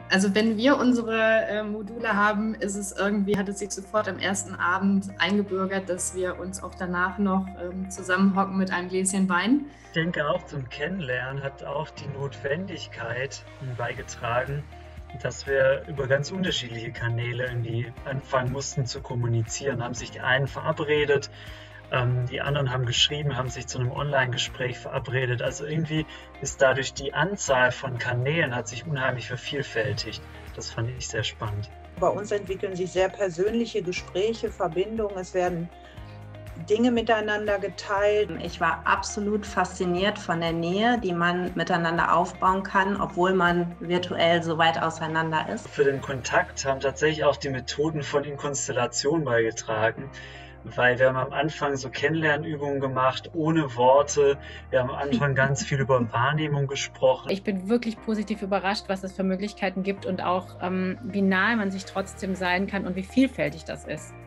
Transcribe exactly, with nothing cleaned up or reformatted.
Also wenn wir unsere äh, Module haben, ist es irgendwie, hat es sich sofort am ersten Abend eingebürgert, dass wir uns auch danach noch ähm, zusammenhocken mit einem Gläschen Wein. Ich denke auch zum Kennenlernen hat auch die Notwendigkeit beigetragen, dass wir über ganz unterschiedliche Kanäle irgendwie anfangen mussten zu kommunizieren. Haben sich die einen verabredet, ähm, die anderen haben geschrieben, haben sich zu einem Online-Gespräch verabredet. Also irgendwie ist dadurch die Anzahl von Kanälen hat sich unheimlich vervielfältigt. Das fand ich sehr spannend. Bei uns entwickeln sich sehr persönliche Gespräche, Verbindungen. Es werden Dinge miteinander geteilt. Ich war absolut fasziniert von der Nähe, die man miteinander aufbauen kann, obwohl man virtuell so weit auseinander ist. Für den Kontakt haben tatsächlich auch die Methoden von Inkonstellation beigetragen, weil wir haben am Anfang so Kennenlernübungen gemacht, ohne Worte. Wir haben am Anfang ganz viel über Wahrnehmung gesprochen. Ich bin wirklich positiv überrascht, was es für Möglichkeiten gibt und auch ähm, wie nahe man sich trotzdem sein kann und wie vielfältig das ist.